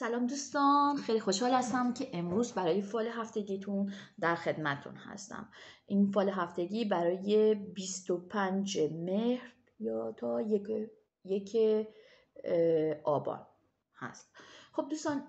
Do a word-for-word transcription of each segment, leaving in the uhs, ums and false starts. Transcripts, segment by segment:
سلام دوستان، خیلی خوشحال هستم که امروز برای فال هفتگیتون در خدمتتون هستم. این فال هفتگی برای بیست و پنج مهر یا تا یک, یک آبان هست. خب دوستان،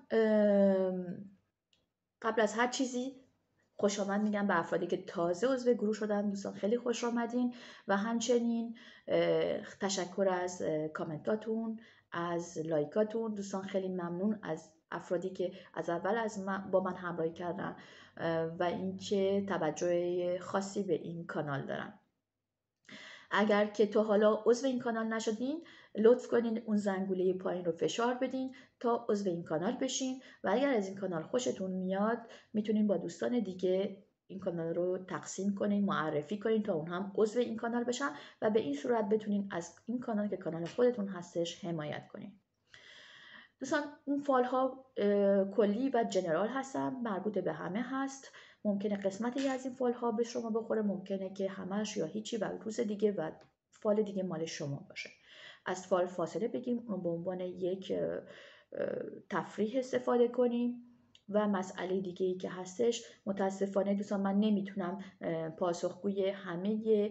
قبل از هر چیزی خوش آمد میگم به افرادی که تازه عضو گروه شدن. دوستان خیلی خوش آمدین و همچنین تشکر از کامنتاتون، از لایکاتون. دوستان خیلی ممنون از افرادی که از اول از من با من همراهی کردن و اینکه توجه خاصی به این کانال دارن. اگر که تا حالا عضو این کانال نشدین، لطف کنین اون زنگوله پایین رو فشار بدین تا عضو این کانال بشین و اگر از این کانال خوشتون میاد میتونین با دوستان دیگه این کانال رو تقسیم کنین، معرفی کنین تا اون هم عضو این کانال بشن و به این صورت بتونین از این کانال که کانال خودتون هستش حمایت کنین. دوستان این فال ها کلی و جنرال هستن، مربوط به همه هست. ممکنه قسمتی از این فال ها به شما بخوره، ممکنه که همش یا هیچی و روز دیگه و فال دیگه مال شما باشه. از فال فاصله بگیم، اون به عنوان یک تفریح استفاده کنیم. و مسئله دیگه ای که هستش، متاسفانه دوستان من نمیتونم پاسخگوی همه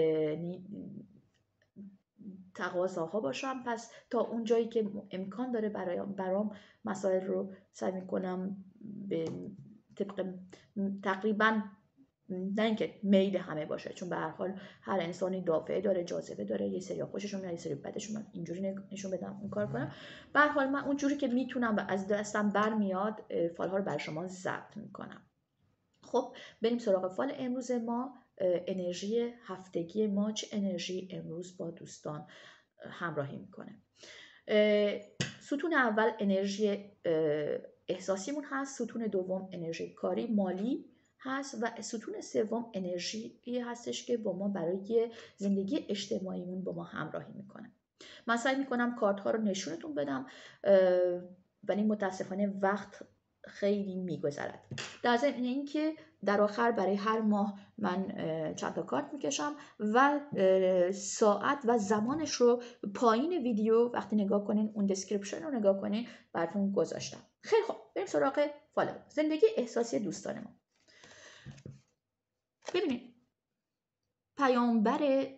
تقاضاها باشم، پس تا اون جایی که امکان داره برای برام مسائل رو سعی میکنم به طبق تقریبا، نه اینکه میل همه باشه، چون به هر حال هر انسانی دافعه داره، جاذبه داره، یه سری خوششون میاد، یه سری بدشون میاد، اینجوری نشون بدم اون کار کنم. به هر حال من اونجوری که میتونم و از دستم برمیاد فال ها رو برای شما ضبط میکنم. خب بریم سراغ فال امروز ما. انرژی هفتگی ما چه انرژی امروز با دوستان همراهی میکنه. ستون اول انرژی احساسیمون هست، ستون دوم انرژی کاری مالی هست و ستون سوم انرژی هستش که با ما برای زندگی اجتماعیمون با ما همراهی میکنه. من سعی میکنم کارت ها رو نشونتون بدم ولی متاسفانه وقت خیلی میگذرد. در ضمن اینکه در آخر برای هر ماه من چند تا کارت میکشم و ساعت و زمانش رو پایین ویدیو وقتی نگاه کنین، اون دسکریپشن رو نگاه کنین، براتون گذاشتم. خیلی خوب، بریم سراغ فال زندگی احساسی دوستان ما. ببینید پیامبر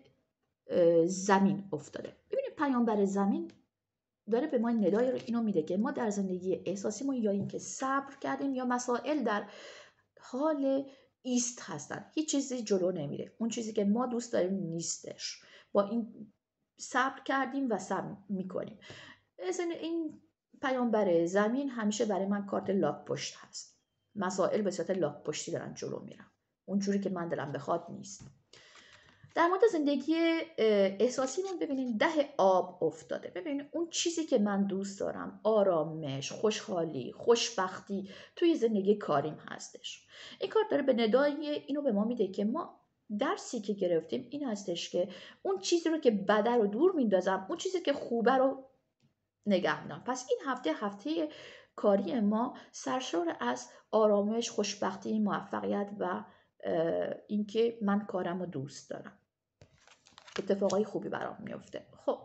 زمین افتاده. ببینید پیامبر زمین داره به ما ندای رو اینو میده که ما در زندگی احساسی ما یا اینکه صبر کردیم یا مسائل در حال ایست هستن، هیچ چیزی جلو نمیره، اون چیزی که ما دوست داریم نیستش، با این صبر کردیم و صبر میکنیم. این پیامبر زمین همیشه برای من کارت لاک پشت هست. مسائل به صورت لاک پشتی دارن جلو میرن، اونجوری که من دلم بخواد نیست. در مورد زندگی احساسیمون ببینین ده آب افتاده. ببینین اون چیزی که من دوست دارم، آرامش، خوشحالی، خوشبختی توی زندگی کاریم هستش. این کار داره به ندای اینو به ما میده که ما درسی که گرفتیم این هستش که اون چیزی رو که بده رو دور میندازم، اون چیزی که خوبه رو نگه میدارم. پس این هفته هفته کاری ما سرشار از آرامش، خوشبختی، موفقیت و اینکه من کارم رو دوست دارم، اتفاقای خوبی برام میفته. خب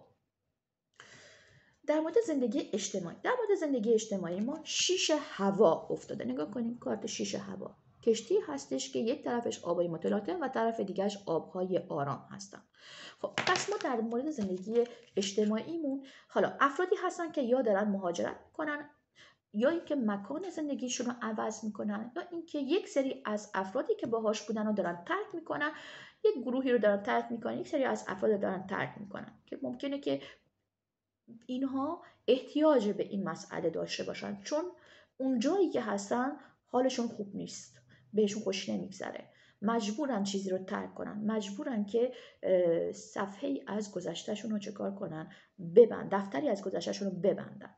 در مورد زندگی اجتماعی، در مورد زندگی اجتماعی ما شیش هوا افتاده. نگاه کنیم کارت شیش هوا. کشتی هستش که یک طرفش آبای متلاطم و طرف دیگرش آبهای آرام هستن. خب پس ما در مورد زندگی اجتماعیمون حالا افرادی هستن که یا دارن مهاجرت میکنن، یا اینکه مکان زندگیشون رو عوض میکنن، یا اینکه یک سری از افرادی که باهاش بودن رو دارن ترک میکنن، یک گروهی رو دارن ترک میکنن، یک سری از افراد رو دارن ترک میکنن که ممکنه که اینها احتیاج به این مسئله داشته باشن، چون اون جایی که هستن حالشون خوب نیست، بهشون خوش نمیگذره، مجبورن چیزی رو ترک کنن، مجبورن که صفحه‌ای از گذشتهشون رو چکار کنن، ببند دفتری از گذشتهشون رو ببندن.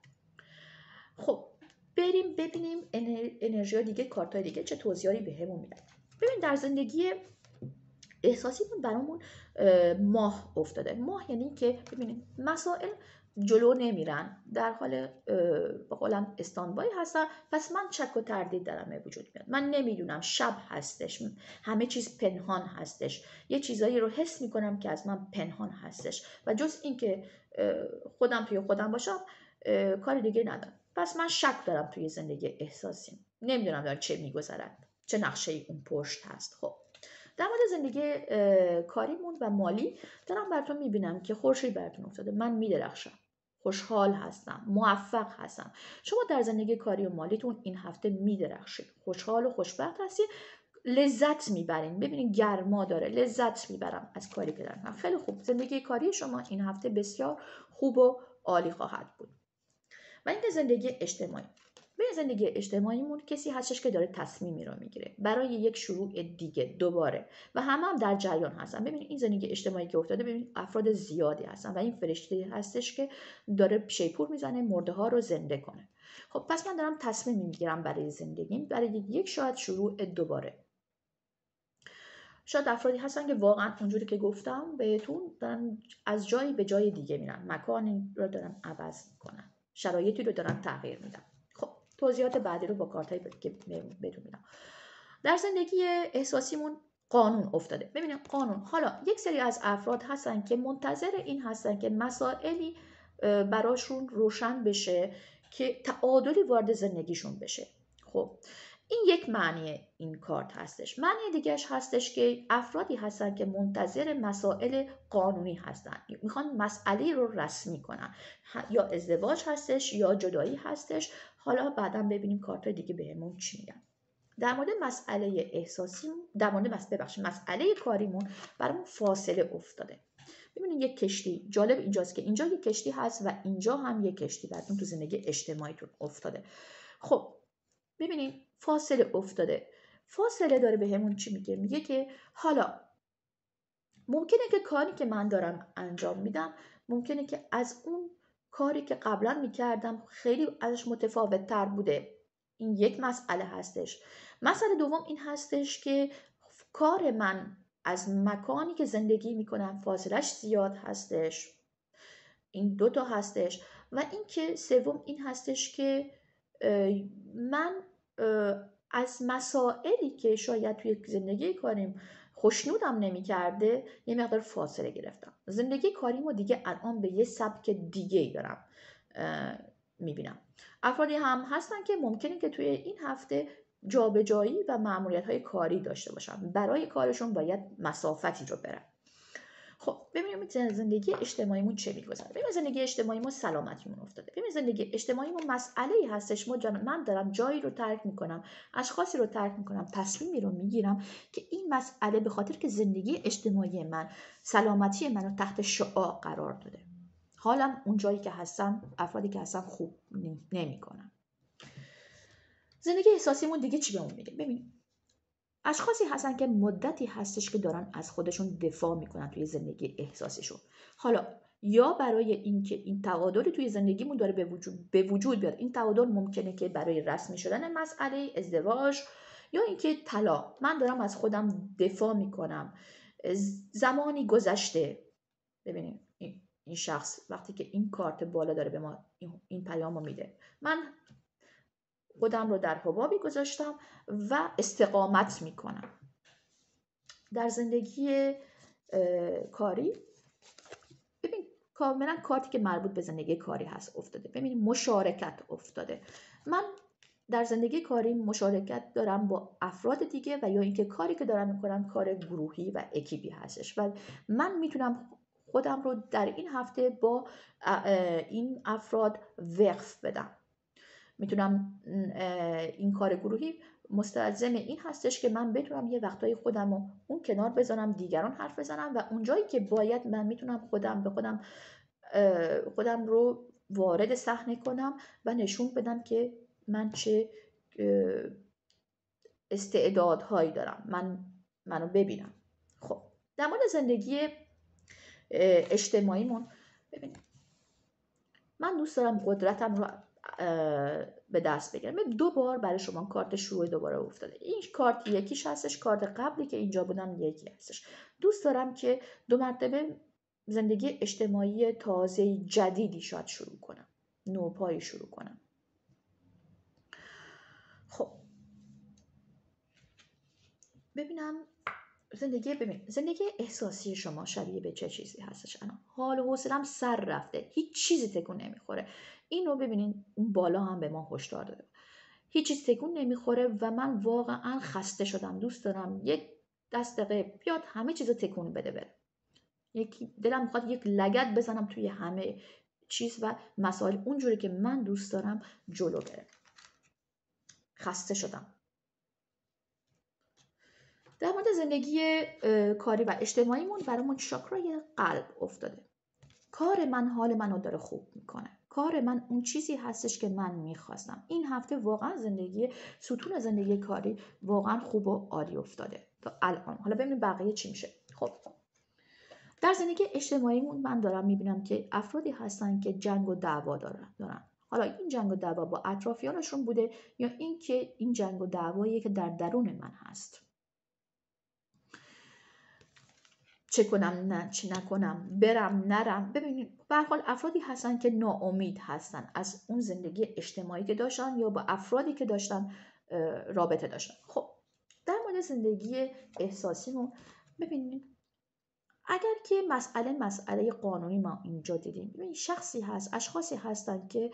خب بریم ببینیم انرژی دیگه، کارتای دیگه چه توضیحاتی بهمون میدن. ببین در زندگی احساسیمون برامون ماه افتاده. ماه یعنی که ببینیم مسائل جلو نمیرن، در حال به قولم استانبای هستن، پس من شک و تردید دارم به وجود میاد. من نمیدونم، شب هستش، همه چیز پنهان هستش، یه چیزایی رو حس میکنم که از من پنهان هستش و جز این که خودم توی خودم باشم کار دیگه ندارم. پس من شک دارم توی زندگی احساسی. نمیدونم داره چه میگذرد، چه نقشه ای اون پشت هست. خب در مورد زندگی کاریمون و مالی دارم براتون میبینم که خورشید براتون افتاده. من میدرخشم، خوشحال هستم، موفق هستم. شما در زندگی کاری و مالیتون این هفته میدرخشید، خوشحال و خوشبخت هستید، لذت میبرین. ببینید گرما داره، لذت میبرم از کاری که دارم. خیلی خوب، زندگی کاری شما این هفته بسیار خوب و عالی خواهد بود. و اینکه زندگی اجتماعی، به زندگی اجتماعیمون کسی هستش که داره تصمیمی رو میگیره برای یک شروع دیگه دوباره و همه هم در جریان هستن. ببینید این زندگی اجتماعی که افتاده، ببینید افراد زیادی هستن و این فرشته هستش که داره شیپور میزنه مرده ها رو زنده کنه. خب پس من دارم تصمیم میگیرم برای زندگیم، برای یک شاید شروع دوباره. شاید افرادی هستن که واقعا اونجوری که گفتم بهتون دارن از جایی به جای دیگه میرن، مکانی رو دارن عوض میکنن، شرایطی رو دارن تغییر میدن. خب توضیحات بعدی رو با کارتایی که بهتون میدم. در زندگی احساسیمون قانون افتاده. ببینید قانون، حالا یک سری از افراد هستن که منتظر این هستن که مسائلی براشون روشن بشه که تعادلی وارد زندگیشون بشه. خب این یک معنی این کارت هستش. معنی دیگهش هستش که افرادی هستن که منتظر مسائل قانونی هستن، میخوان مسئله رو رسمی کنن، یا ازدواج هستش یا جدایی هستش. حالا بعدا ببینیم کارت دیگه بهمون چی میگن. در مورد مسئله احساسی، در مورد مسئله بخشی مسئله کاریمون برامون فاصله افتاده. ببینید یک کشتی، جالب اینجاست که اینجا یک کشتی هست و اینجا هم یک کشتی براتون تو زندگی اجتماعیتون افتاده. خب ببینید فاصله افتاده. فاصله داره به همون چی میگه؟ میگه که حالا ممکنه که کاری که من دارم انجام میدم ممکنه که از اون کاری که قبلا میکردم خیلی ازش متفاوت تر بوده. این یک مسئله هستش. مسئله دوم این هستش که کار من از مکانی که زندگی میکنم فاصلش زیاد هستش. این دوتا هستش. و اینکه سوم این هستش که من از مسائلی که شاید توی زندگی کاریم خوشنودم نمی کرده یه مقدار فاصله گرفتم. زندگی کاریمو دیگه الان به یه سبک دیگه ای دارم میبینم. افرادی هم هستن که ممکنه که توی این هفته جابجایی و مأموریت های کاری داشته باشن، برای کارشون باید مسافتی رو برن. خب ببینیم زندگی اجتماعیمون چه میگذره. ببینیم زندگی اجتماعیمون سلامتیمون افتاده. ببینیم زندگی اجتماعیمون مسئله‌ای هستش. ما من دارم جایی رو ترک میکنم، اشخاصی رو ترک میکنم، تصمیمی رو میگیرم که این مسئله به خاطر که زندگی اجتماعی من، سلامتی منو تحت شعاع قرار داده. حالم اون جایی که هستم، افرادی که هستم خوب نمیکنن. زندگی احساسیمون دیگه چی بهمون میگه؟ ببین اشخاصی هستن که مدتی هستش که دارن از خودشون دفاع میکنن توی زندگی احساسیشون. حالا یا برای اینکه این تعادل توی زندگیمون داره به وجود به وجود بیاد. این تعادل ممکنه که برای رسمی شدن مسئله ازدواج یا اینکه طلاق. من دارم از خودم دفاع میکنم. زمانی گذشته. ببینید این شخص وقتی که این کارت بالا داره به ما این پیامو میده، من خودم رو در حبابی گذاشتم و استقامت میکنم. در زندگی کاری ببین کاملا کارتی که مربوط به زندگی کاری هست افتاده. ببین مشارکت افتاده. من در زندگی کاری مشارکت دارم با افراد دیگه و یا اینکه کاری که دارم میکنم کار گروهی و اکیپی هستش و من میتونم خودم رو در این هفته با این افراد وقف بدم. میتونم این کار گروهی مستلزم این هستش که من بتونم یه وقتای خودم رو اون کنار بذارم، دیگران حرف بزنم و اونجایی که باید من میتونم خودم به خودم خودم رو وارد صحنه کنم و نشون بدم که من چه استعدادهایی دارم، من منو ببینم. خب در مورد زندگی اجتماعیمون ببین من دوست دارم قدرتم رو به دست بگیرم. دو بار برای شما کارت شروع دوباره افتاده. این کارت یکیش هستش، کارت قبلی که اینجا بودم یکی هستش. دوست دارم که دو مرتبه زندگی اجتماعی تازه جدیدی شاید شروع کنم، نوپایی شروع کنم. خب ببینم زندگی ببین زندگی احساسی شما شبیه به چه چیزی هستش؟ الان حال و حوصله‌ام سر رفته، هیچ چیزی تکون نمیخوره. اینو ببینین اون بالا هم به ما هشدار داده، هیچ چیز تکون نمیخوره و من واقعا خسته شدم، دوست دارم یک دست دقیقه بیاد همه چیزو تکون بده بره. یکی دلم میخواد یک لگد بزنم توی همه چیز و مسائل اونجوری که من دوست دارم جلو بره. خسته شدم. در مورد زندگی کاری و اجتماعیمون برامون چاکرای قلب افتاده. کار من حال منو داره خوب میکنه. کار من اون چیزی هستش که من میخواستم. این هفته واقعا زندگی ستون زندگی کاری واقعا خوب و عالی افتاده تا الان. حالا ببینیم بقیه چی میشه. خب در زندگی اجتماعیمون من دارم میبینم که افرادی هستن که جنگ و دعوا دارن دارن حالا این جنگ و دعوا با اطرافیانشون بوده یا این که این جنگ و دعوایی که در درون من هست. چه کنم نه چه نکنم، برم نرم. ببینید به هر حال افرادی هستن که ناامید هستن از اون زندگی اجتماعی که داشتن یا با افرادی که داشتن رابطه داشتن. خب در مورد زندگی احساسیمون ببینید اگر که مسئله مسئله قانونی ما اینجا دیدیم، ببینید شخصی هست، اشخاصی هستن که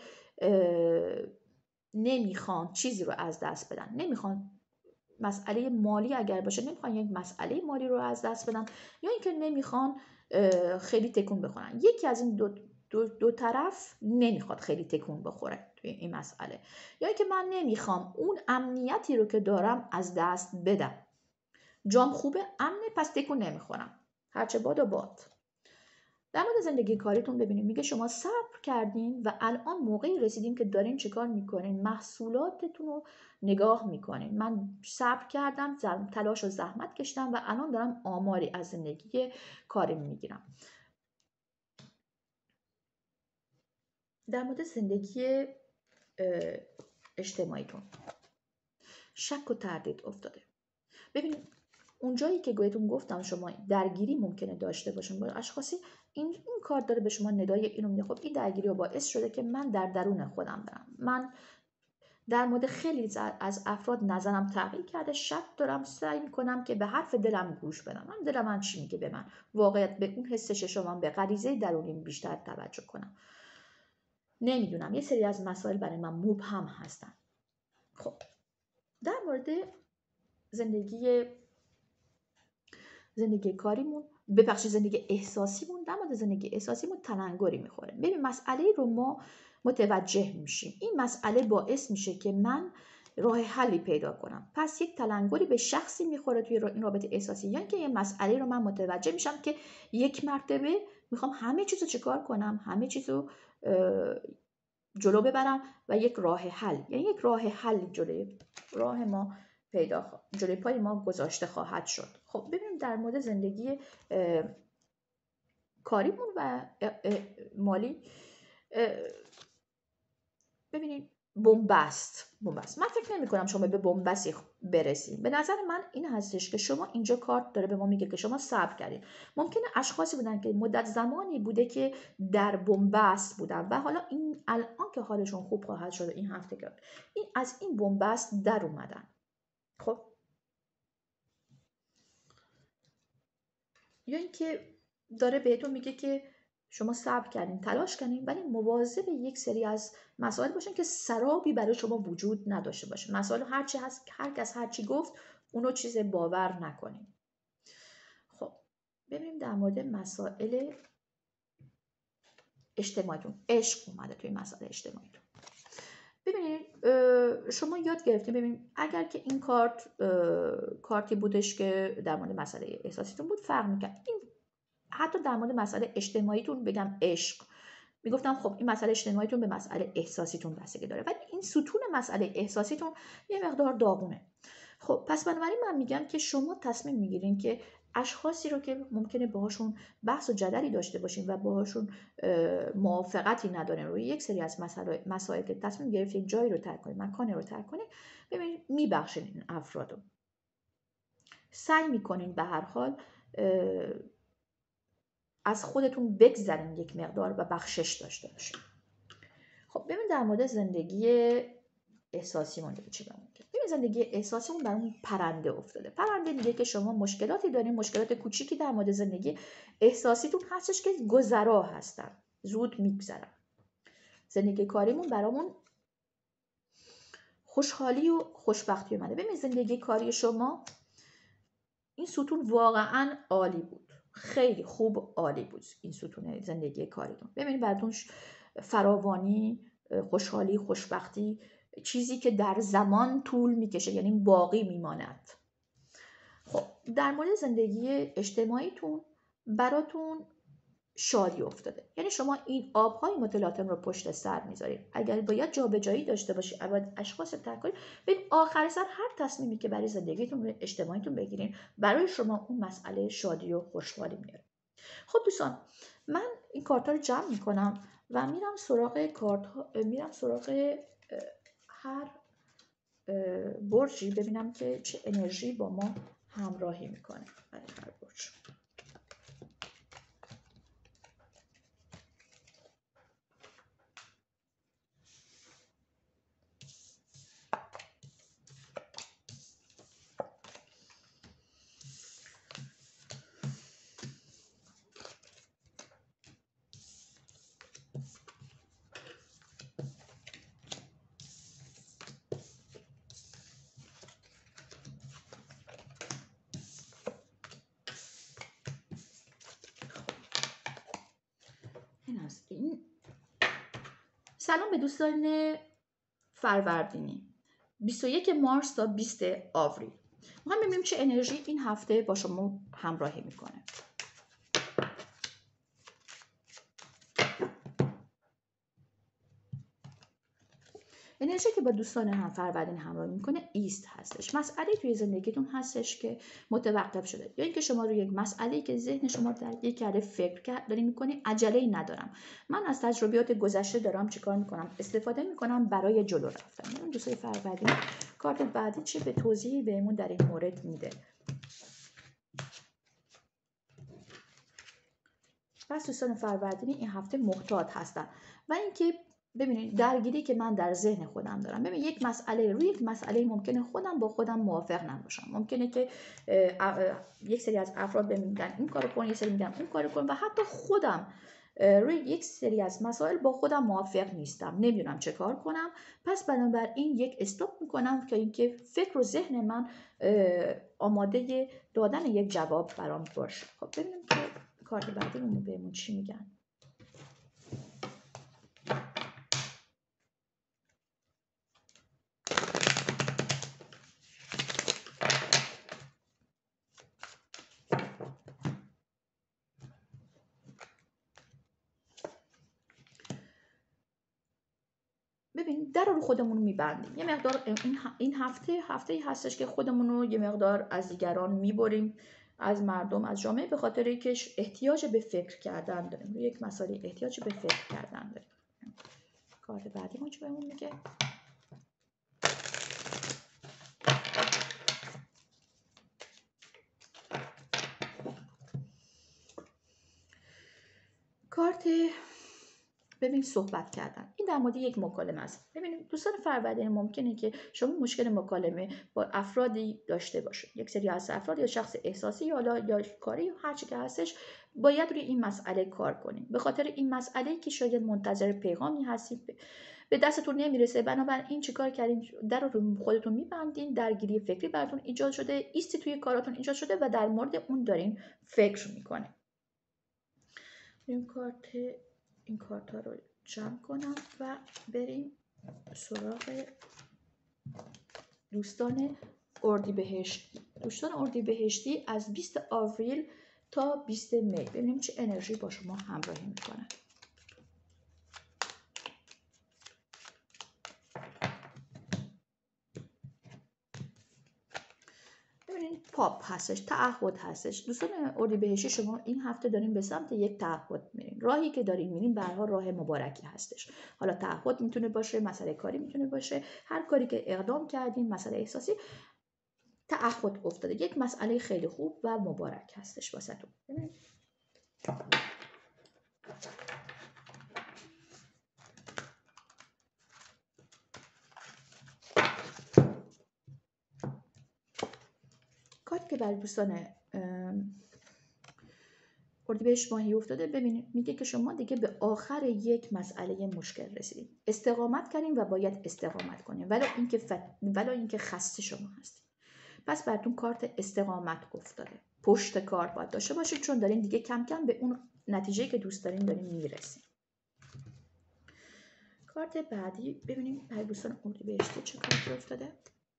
نمیخوان چیزی رو از دست بدن، نمیخوان مسئله مالی اگر باشه نمیخوان یک مسئله مالی رو از دست بدن یا اینکه نمیخوان خیلی تکون بخورن. یکی از این دو, دو, دو طرف نمیخواد خیلی تکون بخوره توی این مسئله، یا اینکه من نمیخوام اون امنیتی رو که دارم از دست بدم. جام خوبه، امنه، پس تکون نمیخورم، هرچه باد و باد. در مورد زندگی کاریتون ببینید میگه شما صبر کردین و الان موقعی رسیدیم که دارین چیکار میکنین؟ محصولاتتون رو نگاه میکنین. من صبر کردم، تلاش و زحمت کشیدم و الان دارم آماری از زندگی کاری میگیرم. در مورد زندگی اجتماعیتون شک و تردید افتاده. ببینید اونجایی که گویتون گفتم شما درگیری ممکنه داشته باشین با اشخاصی، این این کار داره به شما ندای اینو میده. خب این درگیری باعث شده که من در درون خودم برم. من در مورد خیلی از افراد نظرم تغییر کرده، شک دارم، سعی میکنم که به حرف دلم گوش بدم. من دلم من چی میگه به من، واقعیت به اون حس ششمم، به غریزه درونیم بیشتر توجه کنم. نمیدونم، یه سری از مسائل برای من مبهم هستن. خب در مورد زندگی زندگی کاریمون، ببخشید زندگی احساسیمون، در مورد زندگی احساسیمون تلنگری میخوره. ببین مسئله رو ما متوجه میشیم، این مسئله باعث میشه که من راه حلی پیدا کنم. پس یک تلنگری به شخصی میخوره توی این رابطه احساسی، یعنی که یه مسئله رو من متوجه میشم که یک مرتبه میخوام همه چیزو چیکار کنم، همه چیزو جلو ببرم و یک راه حل، یعنی یک راه حل جلوی راه ما پیدا خوا... جلوی پای ما گذاشته خواهد شد. خب ببینیم در مورد زندگی کاریمون و اه اه مالی اه ببینید بنبست بنبست من فکر نمی کنم شما به بنبستی برسید. به نظر من این هستش که شما اینجا کارت داره به ما میگه که شما صبر کردید. ممکنه اشخاصی بودن که مدت زمانی بوده که در بنبست بودن و حالا این الان که حالشون خوب خواهد شد این هفته که این از این بنبست در اومدن. خب یا اینکه داره بهتون میگه که شما صبر کردین، تلاش کردین، ولی مواظب یک سری از مسائل باشین که سرابی برای شما وجود نداشته باشه. مسائل هر چی هست، هر کس هر چی گفت اونو چیز باور نکنین. خب ببینیم در مورد مسائل اجتماعیتون. عشق اومده توی مسائل اجتماعیتون. ببینید شما یاد گرفتین، ببینید اگر که این کارت کارتی بودش که در مورد مسئله احساسیتون بود فرق میکرد. این حتی در مورد مسئله اجتماعیتون بگم عشق، میگفتم خب این مسئله اجتماعیتون به مسئله احساسیتون بستگی داره، ولی این ستون مسئله احساسیتون یه مقدار داغونه. خب پس بنابراین من میگم که شما تصمیم میگیرین که اشخاصی رو که ممکنه باهاشون بحث و جدلی داشته باشین و باهاشون موافقتی ندارین روی یک سری از مسائل مسائل که تصمیم گرفتین جایی رو ترک کنین، مکانی رو ترک کنین، ببینید میبخشین این افرادو. سعی میکنین به هر حال از خودتون بگذرین یک مقدار و بخشش داشته باشین. خب ببین در مورد زندگی احساسیمون رو چی بمون کرد. ببین زندگی احساسیمون برامون پرنده افتاده. پرنده میگه که شما مشکلاتی دارین، مشکلات کوچیکی در مورد زندگی احساسیتون هستش که گذرا هستن، زود میگذرن. زندگی کاریمون برامون خوشحالی و خوشبختی اومده. ببین زندگی کاری شما این ستون واقعا عالی بود، خیلی خوب عالی بود این ستون زندگی کاریتون. ببینید براتون فراوانی، خوشحالی، خوشبختی، چیزی که در زمان طول میکشه، یعنی باقی میماند. خب در مورد زندگی اجتماعیتون براتون شادی افتاده، یعنی شما این آبهای متلاطم رو پشت سر میذارید. اگر باید جابجایی داشته باشید، اول اشخاص ترک کنید، ببین آخر سر هر تصمیمی که برای زندگیتون اجتماعیتون بگیرین برای شما اون مسئله شادی و خوشحالی میاره. خب دوستان، من این کارت ها رو جمع میکنم و میرم سراغ کارت ها، میرم سراغ هر برجی ببینم که چه انرژی با ما همراهی میکنه برای هر برج. این سلام به دوستان فروردینی، بیست و یک مارس تا بیست آوریل. ما هم ببینیم چه انرژی این هفته با شما همراهی میکنه. انرژی که با دوستان هم فروردین همراهی میکنه ایست هستش. مسئله توی زندگیتون هستش که متوقف شده، یا اینکه شما روی یک مسئله که ذهن شما در یک کره فکر داری میکنی، عجله‌ای ندارم، من از تجربیات گذشته دارم چیکار میکنم، استفاده میکنم برای جلو رفتن. من دوستای فروردین کارت بعدی چه به توضیحی بهمون در این مورد میده. پس دوستان فروردین این هفته محتاط هستن و اینکه ببینید درگیری که من در ذهن خودم دارم، ببین یک مسئله روی یک مسئله ممکنه خودم با خودم موافق نباشم، ممکنه که یک سری از افراد بهم میگن این کارو کن، یک سری میگن اون کارو کن و حتی خودم روی یک سری از مسائل با خودم موافق نیستم، نمیدونم چه کار کنم. پس بنابراین یک استاپ میکنم که اینکه فکر و ذهن من آماده دادن یک جواب برام باشه. خب ببینیم که کارت بعدیمون بهمون چی میگن. ببین در رو خودمون میبندیم، یه مقدار این هفته هفته هستش که خودمون رو یه مقدار از دیگران میبریم، از مردم، از جامعه، به خاطر که احتیاج به فکر کردن داریم، روی یک مسئله احتیاج به فکر کردن داریم. کارت بعدی ما چی بهمون میگه؟ کارت ببین صحبت کردن، این در مورد یک مکالمه است. ببینید دوستان فروردین ممکنه که شما مشکل مکالمه با افرادی داشته باشید، یک سری از افراد یا شخص احساسی یا یا کاری یا هر چی که هستش، باید روی این مسئله کار کنید، به خاطر این مسئله که شاید منتظر پیغامی هستید به دستتون نمیرسه. بنابراین چیکار کردین؟ در رو خودتون میبندین، درگیری فکری براتون ایجاد شده، ایستی توی کاراتون ایجاد شده و در مورد اون دارین فکر میکنه. این کارت این کارت ها رو جمع کنم و بریم سراغ دوستان اردیبهشتی. دوستان اردیبهشتی از بیست آوریل تا بیست می، ببینیم چه انرژی با شما همراهی میکنه. ببینید پاپ هستش، تعهد هستش. دوستان اردیبهشتی شما این هفته دارین به سمت یک تعهد میرین، راهی که دارین میرین به هر حال راه مبارکی هستش. حالا تعهد میتونه باشه، مسئله کاری میتونه باشه، هر کاری که اقدام کردین، مسئله احساسی، تعهد افتاده، یک مسئله خیلی خوب و مبارک هستش واسهتون. که برای دوستان اردیبهشت ماهی افتاده، ببینید میگه که شما دیگه به آخر یک مسئله مشکل رسیدید. استقامت کردین و باید استقامت کنین، ولو اینکه ف... ولو اینکه خسته شما هستید. پس براتون کارت استقامت افتاده. پشت کار باید داشته باشید، چون دارین دیگه کم کم به اون نتیجه‌ای که دوست دارین دارین میرسید. کارت بعدی ببینیم برای دوستان اردیبهشت چه کارتی افتاده.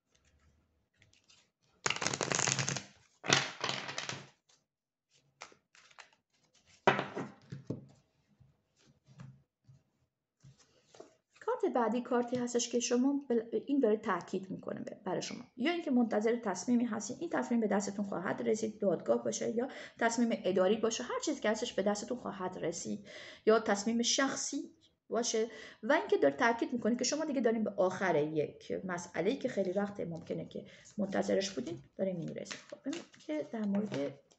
کارت بعدی کارتی هستش که شما این داره تاکید میکنه برای شما، یا اینکه منتظر تصمیمی هستین، این تصمیم به دستتون خواهد رسید، دادگاه باشه یا تصمیم اداری باشه، هر چیزی که هستش به دستتون خواهد رسید، یا تصمیم شخصی باشه، و اینکه داره تاکید میکنه که شما دیگه دارین به آخر یک مسئله‌ای که خیلی وقت ممکنه که منتظرش بودین دارین میرسید. خب ببینیم که در مورد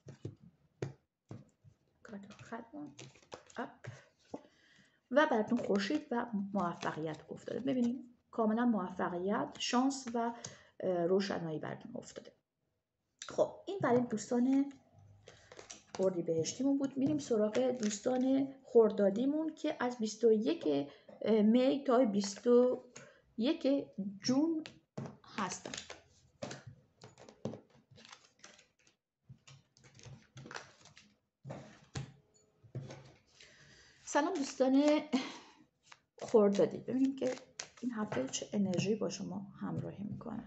کارت آخرمون اپ و براتون خورشید و موفقیت افتاده. ببینیم کاملا موفقیت، شانس و روشنایی براتون افتاده. خب این برای دوستان اردیبهشتیمون بود. میریم سراغ دوستان خردادیمون که از بیست و یک می تا بیست و یک جون هستن. سلام دوستان خردادی، ببینیم که این هفته چه انرژی با شما همراهی میکنه.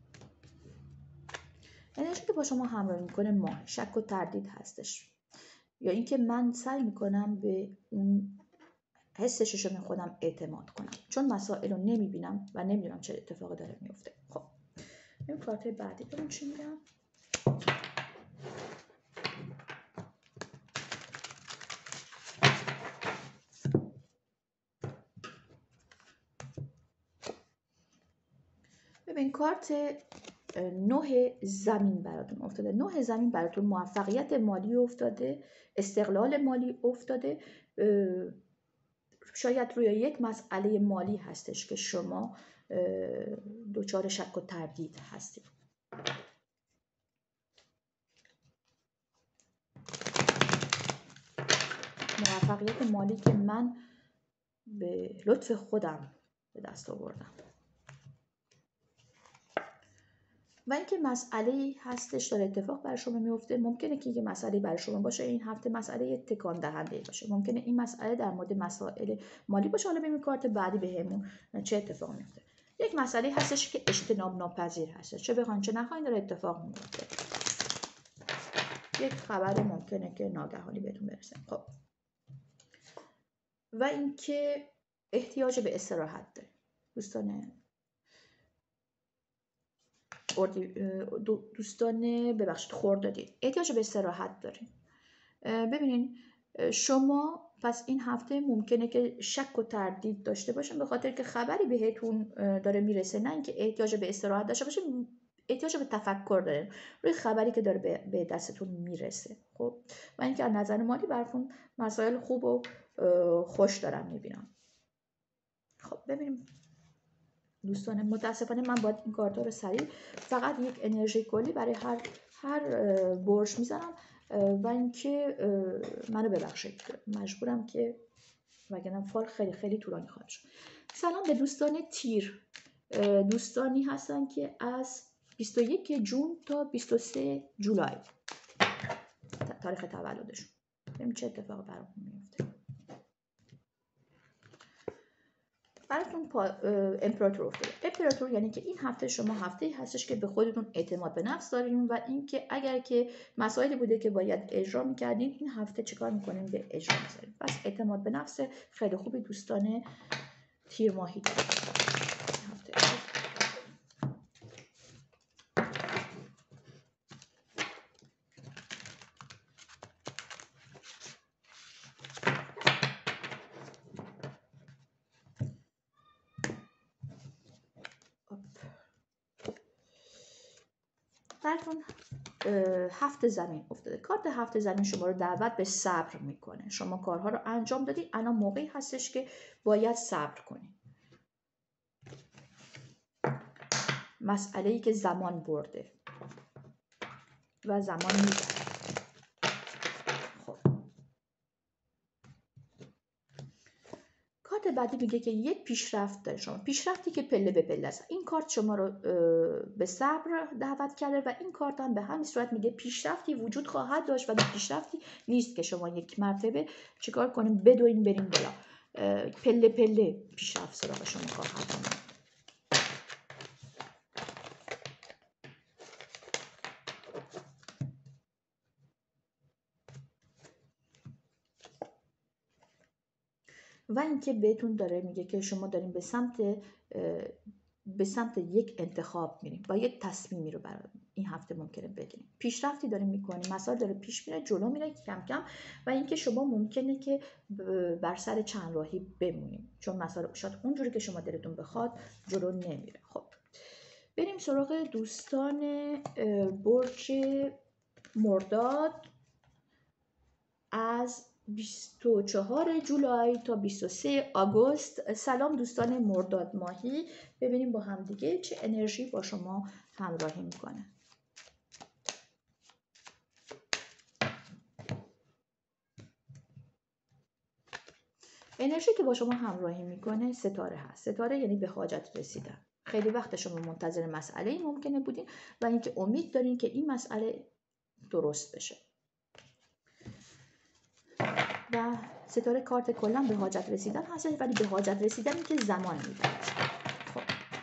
انرژی که با شما همراهی میکنه ماه، شک و تردید هستش، یا اینکه من سعی میکنم به اون حس ششم خودم اعتماد کنم، چون مسائل رو نمیبینم و نمیدونم چه اتفاقی داره میفته. خب این کارت بعدی ببینیم چی میگم. ببین کارت نه زمین براتون افتاده. نه زمین براتون موفقیت مالی افتاده، استقلال مالی افتاده. شاید روی یک مسئله مالی هستش که شما دچار شک و تردید هستید. موفقیت مالی که من به لطف خودم به دست آوردم، و اینکه مسئله هستش داره اتفاق برای شما میفته. ممکنه که یه مسئله برای شما باشه این هفته مسئله تکان دهنده باشه، ممکنه این مسئله در مورد مسائل مالی باشه. حالا ببینیم کارت بعدی بهمون چه اتفاق میفته. یک مسئله هستش که اجتناب ناپذیر هستش، چه بخواین چه نخواین داره اتفاق میفته. یک خبر ممکنه که ناگهانی بهتون برسه. خب و اینکه احتیاج به استراحت داره دوستان دوستان ببخشید خردادی، احتیاج به استراحت دارین. ببینین شما پس این هفته ممکنه که شک و تردید داشته باشین به خاطر که خبری بهتون داره میرسه، نه اینکه احتیاج به استراحت داشته باشین، احتیاج به تفکر دارین روی خبری که داره به دستتون میرسه. خب و اینکه از نظر مالی براتون مسائل خوب و خوش دارم میبینم. خب ببینیم دوستان، متاسفانه من باید این کارتا رو سریع فقط یک انرژی کلی برای هر هر برج میزنم و اینکه منو ببخشید مجبورم که وگرنه فال خیلی خیلی طولانی خواهد شد. سلام به دوستان تیر، دوستانی هستن که از بیست و یک جون تا بیست و سه جولای تاریخ تولدشون. ببینیم چه اتفاقی برامون میفته. براتون امپراتور افتاده. امپراتور یعنی که این هفته شما هفته‌ای هستش که به خودتون اعتماد به نفس دارین و اینکه اگر که مسائلی بوده که باید اجرا می‌کردین این هفته چیکار می‌کنین به اجرا می‌ذارین. پس اعتماد به نفس خیلی خوبی دوستان تیر ماهی دارین. براتون هفت زمین افتاده. کارت هفت زمین شما رو دعوت به صبر میکنه. شما کارها رو انجام دادی، الان موقعی هستش که باید صبر کنی. مسئله‌ای که زمان برده. و زمان میبره. خب کارت بعدی میگه که یک پیشرفت داره شما، پیشرفتی که پله به پله است. این کارت شما رو به صبر دعوت کرده و این کارت هم به همین صورت میگه پیشرفتی وجود خواهد داشت و پیشرفتی نیست که شما یک مرتبه چیکار کنیم بدوین بریم بالا. پله پله پیشرفت سراغ شما خواهد آمد. و اینکه بهتون داره میگه که شما دارین به سمت به سمت یک انتخاب میریم و یک تصمیمی رو برای این هفته ممکنه بگیریم. پیشرفتی داریم میکنیم، مسائل داره پیش میره، جلو میره کم کم و اینکه شما ممکنه که بر سر چند راهی بمونیم چون مسائل شاید اونجوری که شما دلتون بخواد جلو نمیره. خب بریم سراغ دوستان برج مرداد از بیست و چهارم جولای تا بیست و سوم آگوست. سلام دوستان مرداد ماهی، ببینیم با هم دیگه چه انرژی با شما همراهی میکنه. انرژی که با شما همراهی میکنه ستاره هست. ستاره یعنی به حاجت رسیدن. خیلی وقت شما منتظر مسئله ممکنه بودین و اینکه امید دارین که این مسئله درست بشه. و ستاره کارت کلا به حاجت رسیدن هست، ولی به حاجت رسیدنی که زمان میبره. خب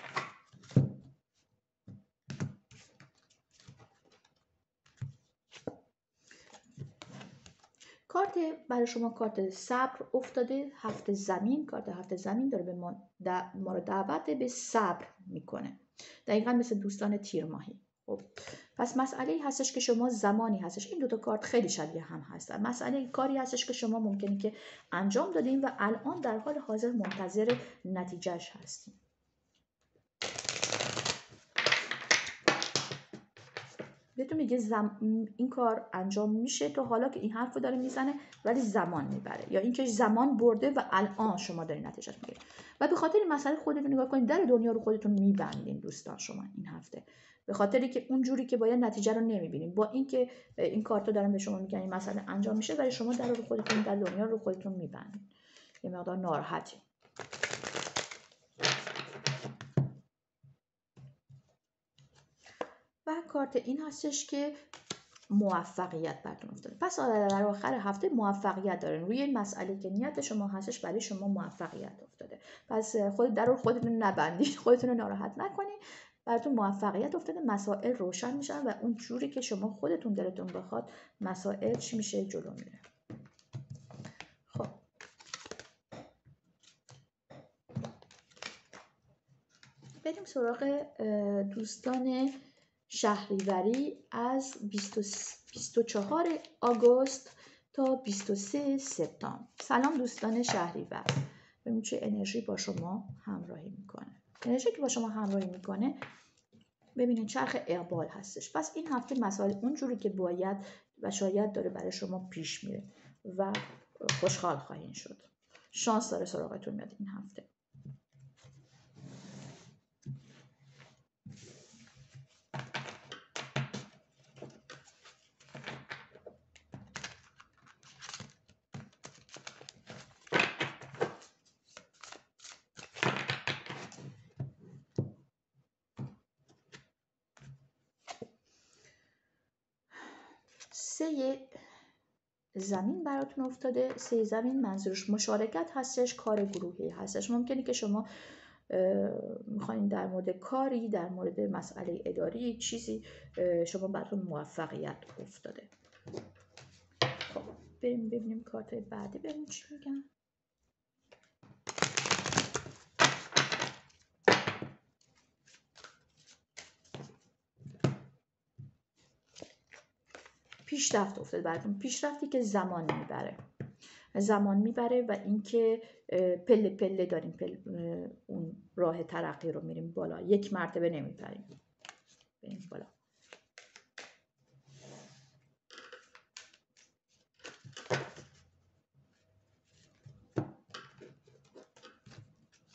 کارت برای شما کارت صبر افتاده. هفت زمین، کارت هفت زمین داره به ما, ما رو دعوت به صبر میکنه، دقیقا مثل دوستان تیر ماهی. خب پس مسئله هستش که شما زمانی هستش، این دوتا کارت خیلی شبیه هم هستن، مسئله کاری هستش که شما ممکنه که انجام دادین و الان در حال حاضر منتظر نتیجهش هستین. بهتون میگه زم... این کار انجام میشه تا حالا که این حرف رو داره میزنه ولی زمان میبره، یا اینکه زمان برده و الان شما دارین نتیجه میگیرید و به خاطر این مسئله خودتون نگاه کنید، در دنیا رو خودتون میبندین دوستان شما این هفته، به خاطری که اونجوری که باید نتیجه رو نمیبینین. با اینکه این کارتا دارن به شما میگن این مسئله انجام میشه ولی شما در رو خودتون در دنیا رو خودتون میبندین، یه مقدار ناراحتی. و کارت این هستش که موفقیت براتون افتاده. پس در آخر هفته موفقیت دارین روی این مسئله که نیت شما هستش، برای شما موفقیت افتاده. پس خود در رو خودتون نبندید، خودتون رو ناراحت نکنید، براتون موفقیت افتاده، مسائل روشن میشن و اون جوری که شما خودتون دلتون بخواد مسائل چی میشه جلو میره. خب بریم سراغ دوستان شهریوری از بیست و چهارم آگوست تا بیست و سوم سپتامبر. سلام دوستان شهریور، ببینیم چه انرژی با شما همراهی میکنه. انرژی که با شما همراهی میکنه ببینید چرخ اقبال هستش. پس این هفته مسائل اونجوری که باید و شاید داره برای شما پیش میره و خوشحال خواهید شد. شانس داره سراغتون میاد این هفته. سه زمین براتون افتاده. سه زمین منظورش مشارکت هستش، کار گروهی هستش. ممکنه که شما میخواین در مورد کاری، در مورد مسئله اداری چیزی شما براتون موفقیت افتاده. خب بریم ببینیم کارت بعدی ببینیم چی میگن. پیشرفت افتاده براتون، پیشرفتی که زمان میبره زمان میبره و اینکه پله پله داریم پل... اون راه ترقی رو میریم بالا، یک مرتبه نمیپریم بریم بالا.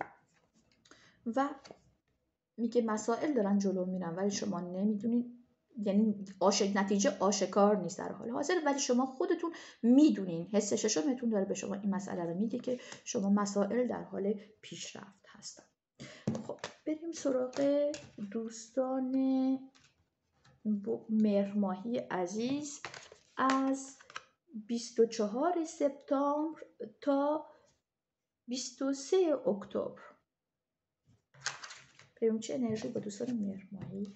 و میگه مسائل دارن جلو میرن ولی شما نمیدونید یعنی آشک نتیجه آشکار نیست در حال حاضر، ولی شما خودتون میدونین، حس ششمتون داره به شما این مسئله رو میگه که شما مسائل در حال پیشرفت هستن. خب بریم سراغ دوستان مهرماهی عزیز از بیست و چهارم سپتامبر تا بیست و سوم اکتبر. بریم چه انرژی با دوستان مهرماهی.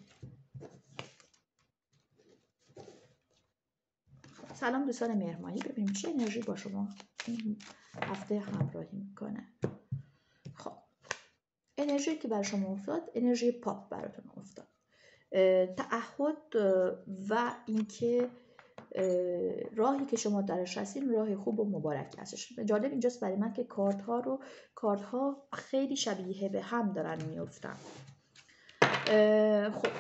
سلام دوستان مهرماهی، ببینیم چه انرژی با شما این هفته همراهی میکنه. خب انرژی که بر شما افتاد انرژی پاپ براتون افتاد، تعهد و اینکه راهی که شما درش هستین راه خوب و مبارک هستش. جالب اینجاست برای من که کارت ها رو کارت ها خیلی شبیه به هم دارن میافتن. خب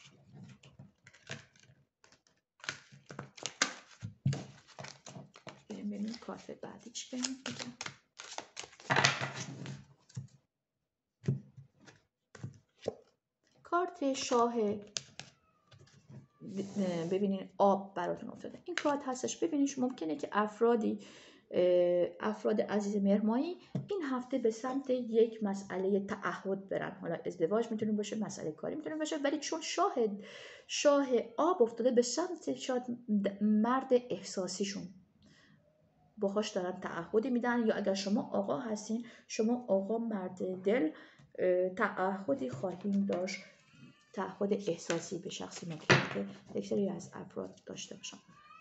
بریم ببینیم کارت بعدی چی بگم. کارت شاه، ببینین آب براتون افتاده. این کارت هستش، ببینیش ممکنه که افرادی افراد عزیز مهرماهی این هفته به سمت یک مسئله تعهد برن. حالا ازدواج میتونه باشه، مسئله کاری میتونه باشه، ولی چون شاه شاه آب افتاده به سمت شاید مرد احساسیشون باهاش دارن تعهدی میدن، یا اگر شما آقا هستین، شما آقا مرد دل تعهدی خواهیم داشت، تعهد احساسی به شخصی ممکنه که یک سری از افراد داشته باشن.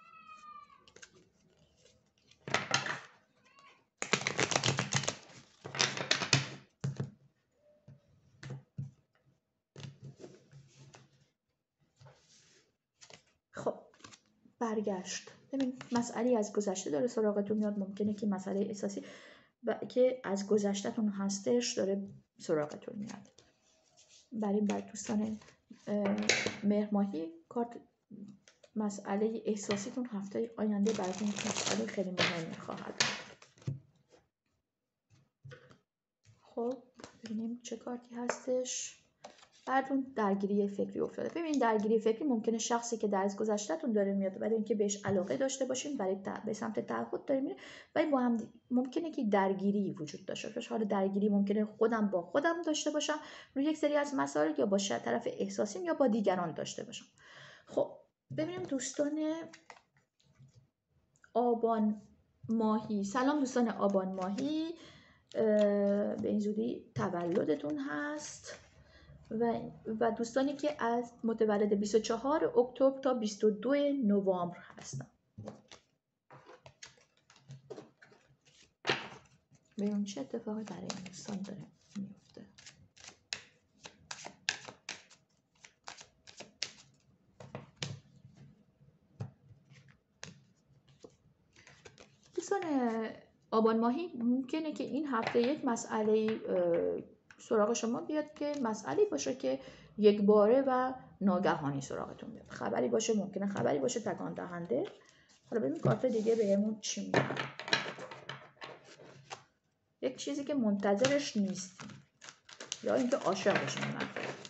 خب برگشت، ببین مسئله از گذشته داره سراغتون میاد، ممکنه که مسئله احساسی که از گذشته‌تون هستش داره سراغتون میاد. برای بر دوستان مهرماهی کارت مسئله احساسیتون هفته آینده براتون مسئله خیلی مهمی خواهد بود. خب ببینیم چه کارتی هستش. براتون درگیری فکری افتاده. ببین درگیری فکری ممکنه شخصی که در از گذشته‌تون داره میاد برای اینکه بهش علاقه داشته باشین، برای به سمت تعهد داره میره، ولی با هم ممکنه که درگیری وجود داشته باشه. حالا درگیری ممکنه خودم با خودم داشته باشم روی یک سری از مسائل، یا با طرف احساسیم، یا با دیگران داشته باشم. خب ببینیم دوستان آبان ماهی. سلام دوستان آبان ماهی، به این زودی تولدتون هست و و دوستانی که از متولد بیست و چهارم اکتبر تا بیست و دوم نوامبر هستن. ببینیم چه اتفاقی برای این دوستان داره میفته. دوستان آبان ماهی ممکنه که این هفته یک مسئله سراغ شما بیاد که مسئله باشه که یک باره و ناگهانی سراغتون بیاد. خبری باشه، ممکنه خبری باشه تکان دهنده. حالا ببین کارت دیگه بهمون چی میگه. یک چیزی که منتظرش نیستیم، یا اینکه عاشقش میشین.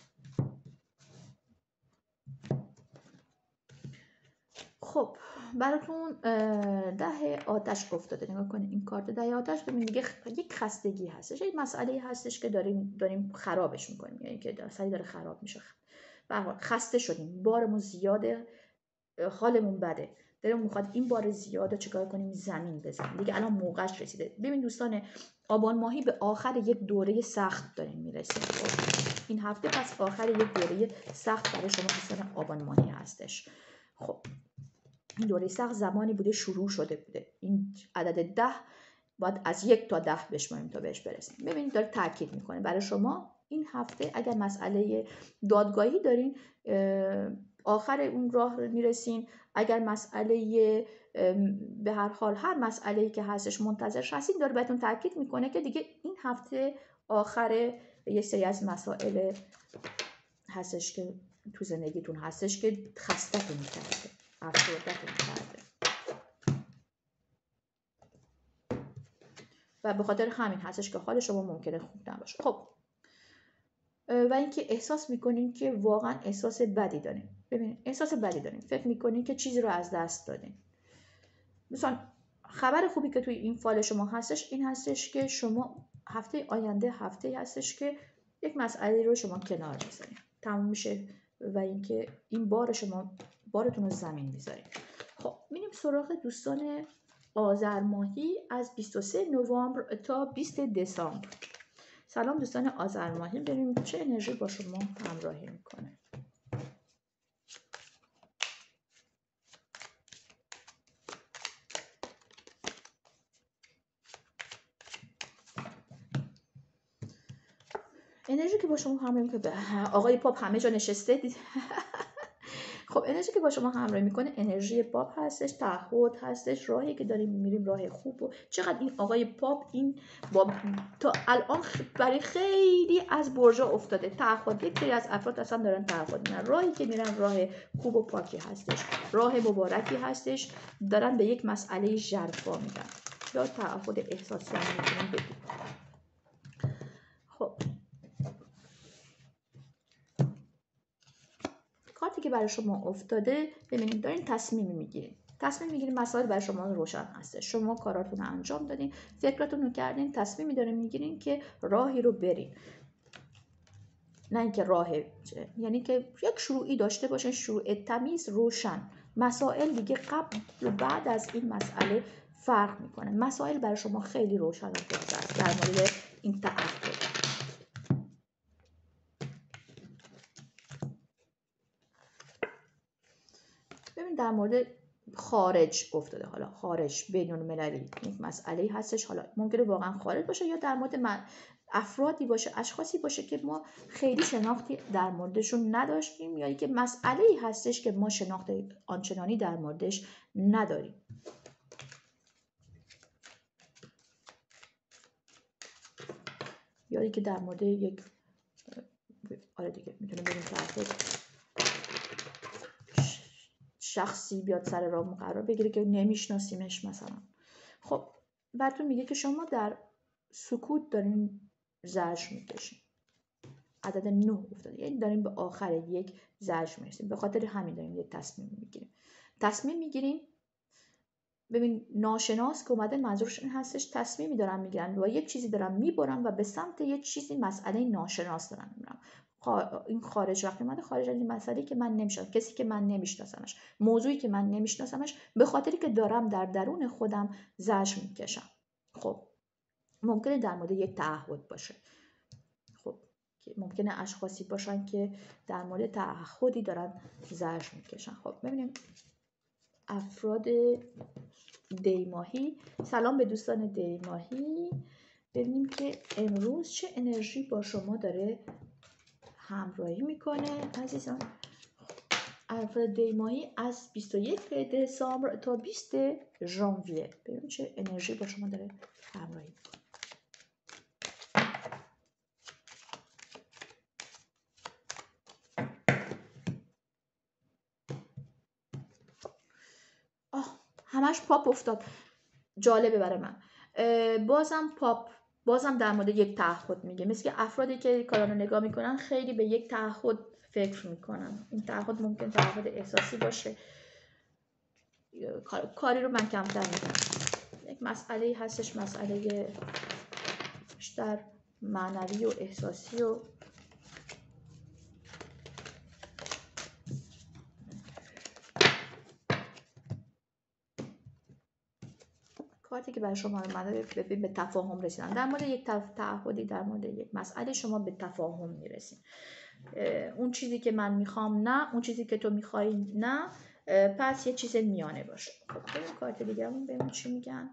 خب براتون ده آتش افتاده. نگاه کنید این کارت ده آتش، ببین دیگه یک خستگی هستش، یک مسئله هستش که داریم داریم خرابش میکنیم، یعنی که سری داره خراب میشه. به هر حال خسته شدیم، بارمون زیاده، حالمون بده، دلمون میخواد این بار زیاده چیکار کنیم؟ زمین بزنیم دیگه. الان موقعش رسیده. ببین دوستان آبان ماهی به آخر یک دوره سخت داریم میرسیم. این هفته پس آخر یک دوره سخت برای شما دوستان آبان ماهی هستش. خب این دوره سخت زمانی بوده شروع شده بوده. این عدد ده باید از یک تا ده بشماریم تا بهش برسیم. ببینید داره تاکید میکنه برای شما این هفته اگر مسئله دادگاهی دارین آخر اون راه میرسین. اگر مسئله به هر حال هر مسئله‌ای که هستش منتظرش هستین، داره بهتون تاکید میکنه که دیگه این هفته آخر یک سری از مسائل هستش که تو زندگیتون هستش که خسته‌تون کرده، افسرده‌تون کرده و به خاطر همین هستش که حال شما ممکنه خوب نباشه. خب و اینکه احساس میکنین که واقعا احساس بدی دارین. ببینید احساس بدی دارین، فکر میکنین که چیزی رو از دست دادین. مثلا خبر خوبی که توی این فال شما هستش این هستش که شما هفته آینده هفته هستش که یک مسئله رو شما کنار میذارین، تموم میشه و اینکه این بار شما بارتون رو زمین میذارین. خب میریم سراغ دوستان آذر ماهی از بیست و سوم نوامبر تا بیستم دسامبر. سلام دوستان آذر ماهی، ببینیم چه انرژی با شما همراهی میکنه. انرژی که با شما همراهی میکنه، آقای پاپ همه جا نشسته دید. خب انرژی که با شما همراهی میکنه انرژی پاپ هستش، تعهد هستش، راهی که داریم میریم راه خوب. و چقدر این آقای پاپ این با تا الان برای خیلی از برجا افتاده تعهد. یک سری از افراد اصلا دارن تعهد میرن، راهی که میرن راه خوب و پاکی هستش، راه مبارکی هستش، دارن به یک مسئله ژرفا میدن یا تعهد احساسی هم میتونیم بگیم. خب کارتی که برای شما افتاده، ببینید دارین تصمیم میگیرین تصمیم میگیرین مسائل برای شما روشن هسته، شما کاراتون رو انجام دادین، فکراتون رو کردین، تصمیمی دارین میگیرین که راهی رو برین، نه اینکه راه، یعنی که یک شروعی داشته باشین، شروع تمیز روشن. مسائل دیگه قبل و بعد از این مسئله فرق میکنه. مسائل برای شما خیلی روشن و واضح است در مورد این تعهد. ببین در مورد خارج افتاده، حالا خارج بین المللی یک مسئله هستش، حالا ممکنه واقعا خارج باشه یا در مورد من افرادی باشه، اشخاصی باشه که ما خیلی شناختی در موردشون نداشتیم یا اینکه مسئله‌ای هستش که ما شناخت آنچنانی در موردش نداریم. یا اینکه در مورد یک آره دیگه میتونه بریم تعهد شخصی بیاد سر راه قرار بگیره که نمیشناسیمش مثلا. خب براتون میگه که شما در سکوت دارین زجر میکشین. عدد نه افتاده، یعنی دارین به آخر یک زجر میرسین. به خاطر همین دارین یک تصمیم میگیرین. تصمیم میگیرین ببین ناشناس که اومده منظورش این هستش تصمیمی دارن میگیرن و یک چیزی دارن میبرن و به سمت یک چیزی مسئله ناشناس دارن میرن. این خارج وقتی اومده خارج از این مسئله که من نمیشناسم، کسی که من نمیشناسمش، موضوعی که من نمیشناسمش، به خاطری که دارم در درون خودم زجر میکشم. خب ممکنه در مورد یک تعهد باشه، خب ممکنه اشخاصی باشن که در مورد تعهدی دارن زجر میکشن. خب ببینیم افراد دی ماهی. سلام به دوستان دی ماهی، ببینیم که امروز چه انرژی با شما داره همراهی میکنه عزیزان. افراد دی ماهی از بیست و یکم دسامبر تا بیستم ژانویه، ببینیم چه انرژی با شما داره همراهی میکنه. آه همش پاپ افتاد، جالبه برای من. بازم پاپ بازم در مورد یک تعهد میگه، مثل که افرادی که کارانو نگاه میکنن خیلی به یک تعهد فکر میکنن. این تعهد ممکن تعهد احساسی باشه، کاری رو من کمتر میگم. یک مسئله هستش، مسئله بیشتر معنوی و احساسی و کارتی که برای شما اومده به تفاهم رسیدن. در مورد یک تعهدی، در مورد یک مسئله شما به تفاهم میرسین. اون چیزی که من میخوام نه، اون چیزی که تو میخوای نه، پس یه چیز میانه باشه. خب بریم کارت دیگه‌مون ببینیم چی میگن.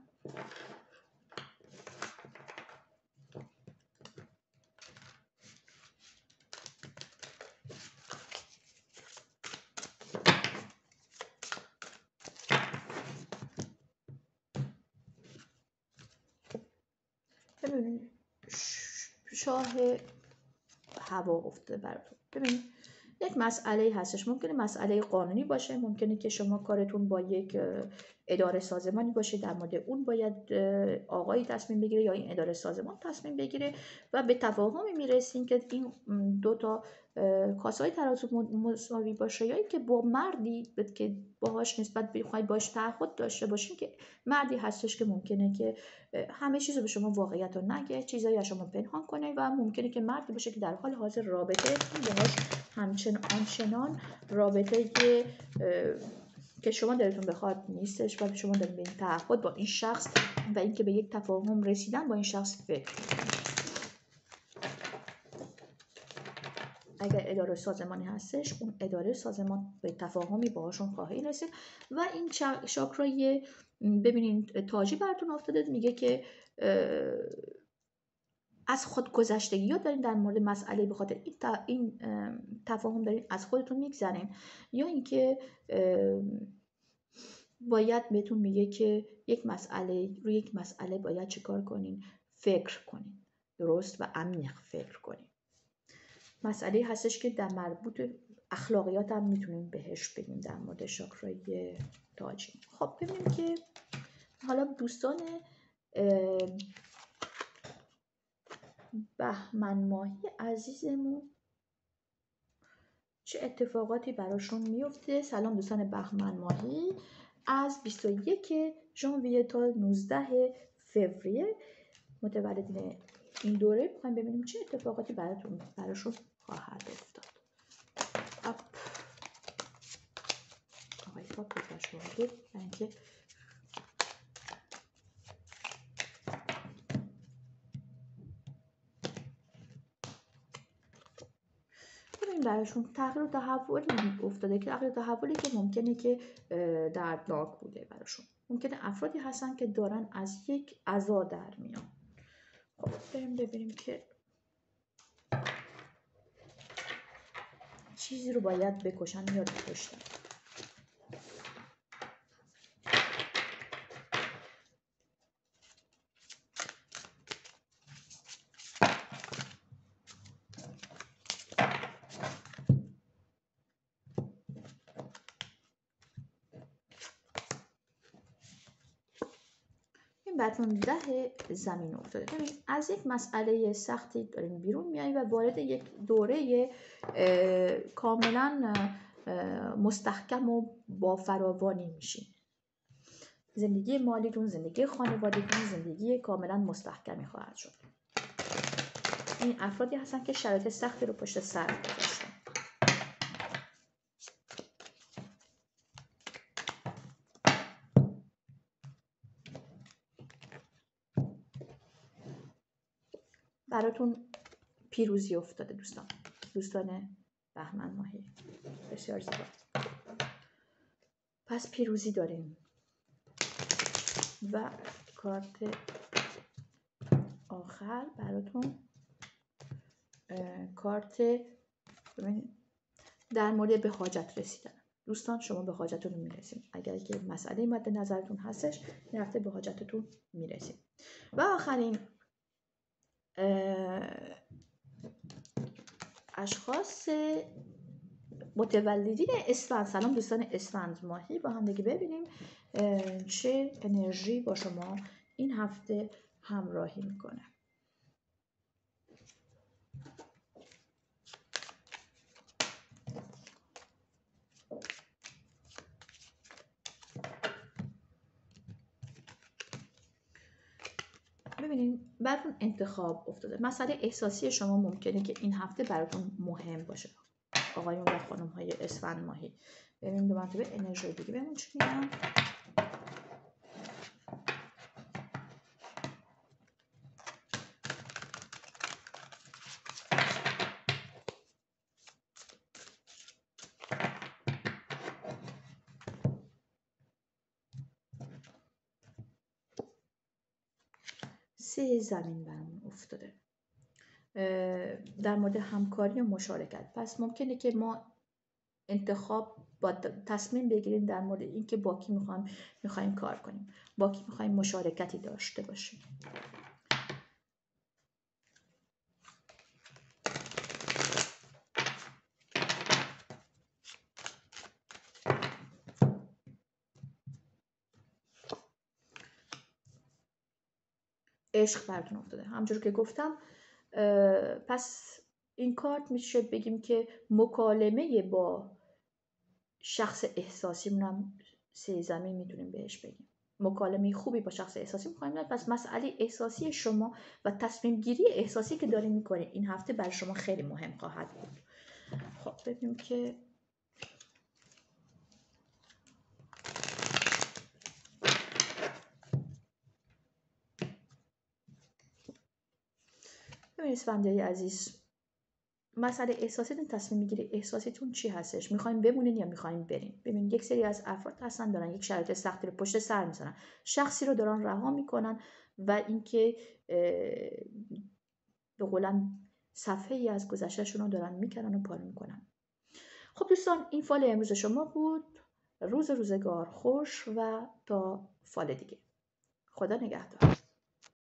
ببینید شاه هوا افتاده براتون. ببینید یک مسئله هستش، ممکنه مسئله قانونی باشه، ممکنه که شما کارتون با یک اداره سازمانی باشه، در مورد اون باید آقایی تصمیم بگیره یا این اداره سازمان تصمیم بگیره و به تفاهمی میرسیم که این دو تا کاسه‌های ترازو مساوی باشه، یا اینکه با مردی که باهاش نسبت بخواید باش تعهد داشته باشین که مردی هستش که ممکنه که همه چیزو به شما واقعیت رو نگه، چیزایی از شما پنهان کنه و ممکنه که مردی باشه که در حال حاضر رابطه باهاش همچنان آنچنان رابطه که که شما دلتون بخواد نیستش و شما دارین به این تعهد با این شخص و اینکه به یک تفاهم رسیدن با این شخص فکر کنید. اگر اداره سازمانی هستش، اون اداره سازمان به تفاهمی باهاشون خواهی رسید. و این چاکرای ببینین تاجی براتون افتاده، میگه که از خودگذشتگی یا دارین در مورد مسئله به خاطر این, این تفاهم دارین از خودتون میگذرین، یا اینکه باید بهتون میگه که یک مسئله روی یک مسئله باید چیکار کنین؟ فکر کنین، درست و عمیق فکر کنین. مسئله هستش که در مربوط اخلاقیات هم میتونیم بهش بگیم در مورد چاکرای تاجی. خب ببینیم که حالا دوستان بهمن ماهی عزیزمون چه اتفاقاتی براشون میفته. سلام دوستان بهمن ماهی، از بیست و یک ژانویه تا نوزده فوریه متولدین این دوره میخوایم ببینیم چه اتفاقاتی براتون براشون خواهد افتاد. اپ آقای فاک بزرش بود اینکه ببینیم براشون تغییر و تحول افتاده، که تغییر و تحولی که ممکنه که دردناک بوده براشون. ممکنه افرادی هستن که دارن از یک عزا در میان. خب بریم ببینیم که چیزی رو باید بکشن یا بکشتن. براتون ده زمین افتاده. ببین از یک مسئله سختی دارین بیرون میایین و وارد یک دوره کاملا مستحکم و با فراوانی میشین. زندگی مالیتون، زندگی خانوادگیتون زندگی کاملا مستحکمی خواهد شد. این افرادی هستن که شرایط سختی رو پشت سر گذاشتن. براتون پیروزی افتاده دوستان، دوستان بهمن ماهی، بسیار زیبا. پس پیروزی داریم. و کارت آخر براتون کارت در مورد به حاجت رسیدن. دوستان شما به حاجتتون میرسید. اگر که مسئله مد نظرتون هستش این هفته به حاجتتون میرسید. و آخرین اشخاص متولدین اسفند. سلام دوستان اسفند ماهی، با هم دیگه ببینیم چه انرژی با شما این هفته همراهی میکنه. ببینید براتون انتخاب افتاده. مسئله احساسی شما ممکنه که این هفته براتون مهم باشه آقایون و خانم های اسفند ماهی. ببینیم دو مرتبه انرژی دیگه بهمون چی میگن. سه زمین برامون افتاده در مورد همکاری و مشارکت. پس ممکنه که ما انتخاب با تصمیم بگیریم در مورد اینکه با کی میخوایم میخوایم کار کنیم، با کی میخوایم مشارکتی داشته باشیم. عشق براتون افتاده. همونجور که گفتم پس این کارت میشه بگیم که مکالمه با شخص احساسی، مونم سه زمین میتونیم بهش بگیم مکالمه خوبی با شخص احساسی میخوایم داریم. پس مسئله احساسی شما و تصمیم گیری احساسی که دارین میکنین این هفته برای شما خیلی مهم خواهد بود. خب ببینیم که ببینید بنده عزیز، مسئله احساسیتون، تصمیم میگیری احساسیتون چی هستش؟ میخوایم بمونین یا میخوایم برین؟ ببین یک سری از افراد هستن دارن یک شرایط سختی رو پشت سر میذارن، شخصی رو دارن رها میکنن و اینکه به قولن صفحه ای از گذشتهشون رو دارن میکنن و پاره میکنن. خب دوستان، این فال امروز شما بود. روز روزگار خوش و تا فال دیگه. خدا نگهدار.